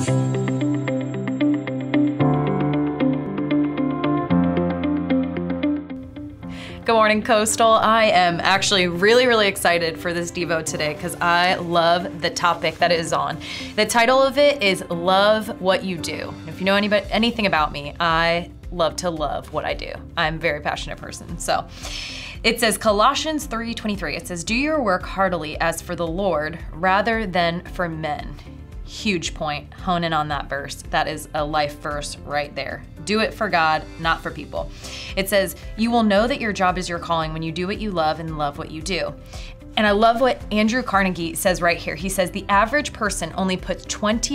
Good morning, Coastal. I am actually really excited for this Devo today because I love the topic that it is on. The title of it is Love What You Do. If you know anything about me, I love to love what I do. I'm a very passionate person. So it says Colossians 3:23. It says, do your work heartily as for the Lord rather than for men. Huge point, hone in on that verse. That is a life verse right there. Do it for God, not for people. It says, you will know that your job is your calling when you do what you love and love what you do. And I love what Andrew Carnegie says right here. He says, the average person only puts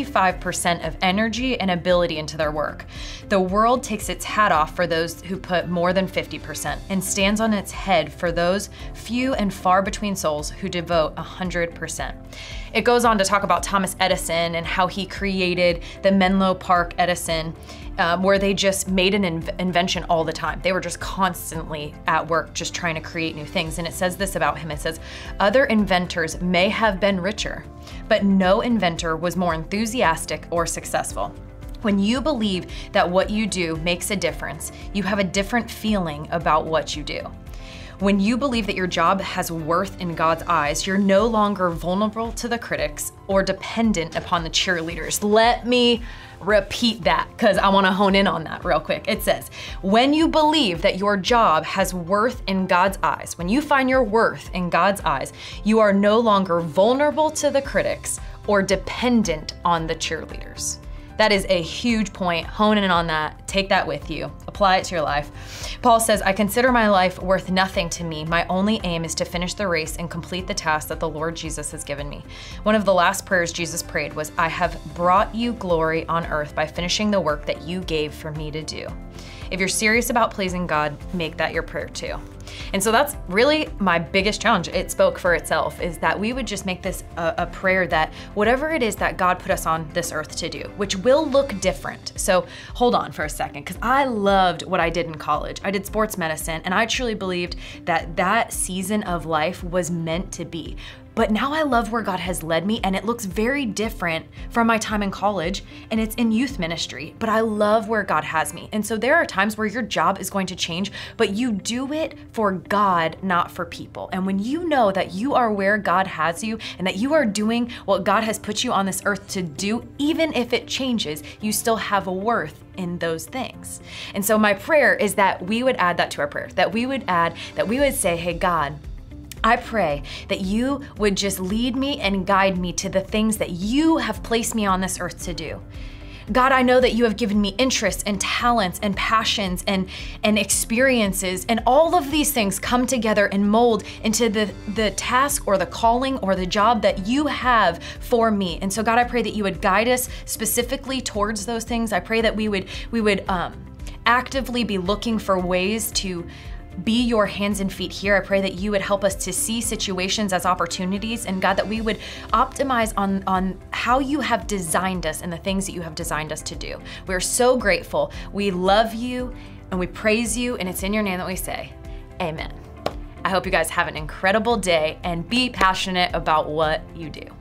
25% of energy and ability into their work. The world takes its hat off for those who put more than 50% and stands on its head for those few and far between souls who devote 100%. It goes on to talk about Thomas Edison and how he created the Menlo Park Edison, where they just made an invention all the time. They were just constantly at work, just trying to create new things. And it says this about him. It says, other inventors may have been richer, but no inventor was more enthusiastic or successful. When you believe that what you do makes a difference, you have a different feeling about what you do. When you believe that your job has worth in God's eyes, you're no longer vulnerable to the critics or dependent upon the cheerleaders. Let me repeat that because I want to hone in on that real quick. It says, when you believe that your job has worth in God's eyes, when you find your worth in God's eyes, you are no longer vulnerable to the critics or dependent on the cheerleaders. That is a huge point. Hone in on that. Take that with you. Apply it to your life. Paul says, I consider my life worth nothing to me. My only aim is to finish the race and complete the task that the Lord Jesus has given me. One of the last prayers Jesus prayed was, I have brought you glory on earth by finishing the work that you gave for me to do. If you're serious about pleasing God, make that your prayer too. And so that's really my biggest challenge. It spoke for itself, is that we would just make this a prayer that whatever it is that God put us on this earth to do, which will look different. So hold on for a second, because I loved what I did in college. I did sports medicine, and I truly believed that that season of life was meant to be. But now I love where God has led me, and it looks very different from my time in college, and it's in youth ministry, but I love where God has me. And so there are times where your job is going to change, but you do it for God, not for people. And when you know that you are where God has you and that you are doing what God has put you on this earth to do, even if it changes, you still have a worth in those things. And so my prayer is that we would add that to our prayer, that we would say, hey, God, I pray that you would just lead me and guide me to the things that you have placed me on this earth to do. God, I know that you have given me interests and talents and passions and experiences, and all of these things come together and mold into the task or the calling or the job that you have for me. And so God, I pray that you would guide us specifically towards those things. I pray that we would actively be looking for ways to be your hands and feet here. I pray that you would help us to see situations as opportunities, and God, that we would optimize on how you have designed us and the things that you have designed us to do. We're so grateful. We love you and we praise you, and it's in your name that we say, amen. I hope you guys have an incredible day and be passionate about what you do.